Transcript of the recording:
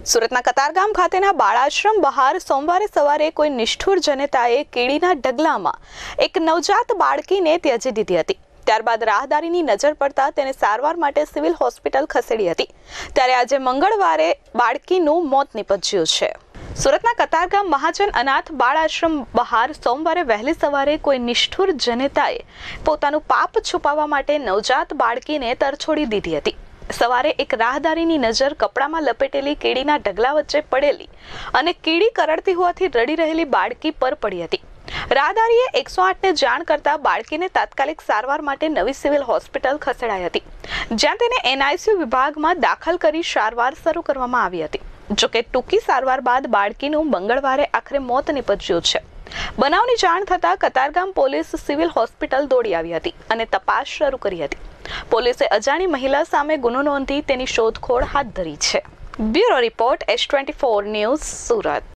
સુરતના કતારગામ ખાતેના બાળાશ્રમ બહાર સોમવારે સવારે કોઈ નિષ્ઠુર જનતાએ કેળીના ઢગલામાં એક નવજાત બાળકીને ત્યજી દીધી હતી। ત્યારબાદ રાહદારીની નજર પડતા તેને સારવાર માટે સિવિલ હોસ્પિટલ ખસેડી હતી। ત્યારે આજે મંગળવારે બાળકીનું મોત નીપજ્યું છે। સુરતના કતારગામ મહાજન અનાથ બાળાશ્રમ બહાર સોમવારે વહેલી સવારે કોઈ નિષ્ઠુર જનતાએ પોતાનું પાપ છુપાવવા માટે નવજાત બાળકીને તરછોડી દીધી હતી। સવારે એક રાહદારીની નજર કપડામાં લપેટેલી કેળીના ઢગલા વચ્ચે પડેલી અને કેળી કરડતી હોવાથી રડી રહેલી બાળકી પર પડી હતી। રાહદારીએ 108ને જાણ કરતા બાળકીને તાત્કાલિક સારવાર માટે નવી સિવિલ હોસ્પિટલ ખસેડાઈ હતી, જ્યાં તેને NICU વિભાગમાં દાખલ કરી સારવાર શરૂ કરવામાં આવી હતી। જોકે ટૂંકી સારવાર બાદ બાળકીનું મંગળવારે આખરે મોત નીપજ્યું છે। બનાવની જાણ થતાં કતારગામ પોલીસ સિવિલ હોસ્પિટલ દોડી આવી હતી અને તપાસ શરૂ કરી હતી। પોલીસે અજાણી મહિલા સામે ગુનો નોંધી તેની શોધખોળ હાથ ધરી છે। Bureau report S24 news Surat.